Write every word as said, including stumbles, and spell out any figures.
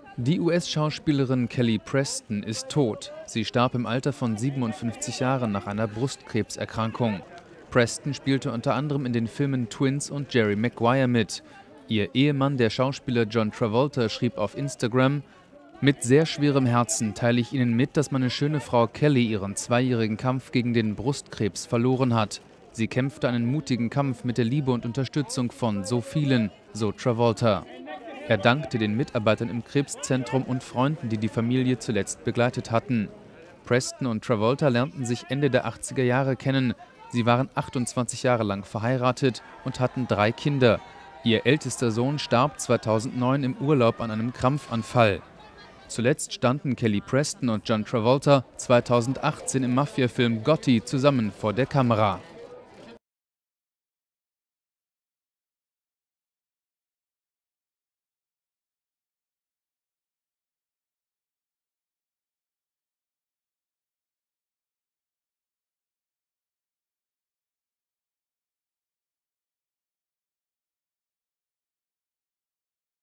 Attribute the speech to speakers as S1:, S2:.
S1: Die U S-Schauspielerin Kelly Preston ist tot. Sie starb im Alter von siebenundfünfzig Jahren nach einer Brustkrebserkrankung. Preston spielte unter anderem in den Filmen Twins und Jerry Maguire mit. Ihr Ehemann, der Schauspieler John Travolta, schrieb auf Instagram: „Mit sehr schwerem Herzen teile ich Ihnen mit, dass meine schöne Frau Kelly ihren zweijährigen Kampf gegen den Brustkrebs verloren hat. Sie kämpfte einen mutigen Kampf mit der Liebe und Unterstützung von so vielen", so Travolta. Er dankte den Mitarbeitern im Krebszentrum und Freunden, die die Familie zuletzt begleitet hatten. Preston und Travolta lernten sich Ende der achtziger Jahre kennen. Sie waren achtundzwanzig Jahre lang verheiratet und hatten drei Kinder. Ihr ältester Sohn starb zweitausendneun im Urlaub an einem Krampfanfall. Zuletzt standen Kelly Preston und John Travolta zweitausendachtzehn im Mafia-Film Gotti zusammen vor der Kamera.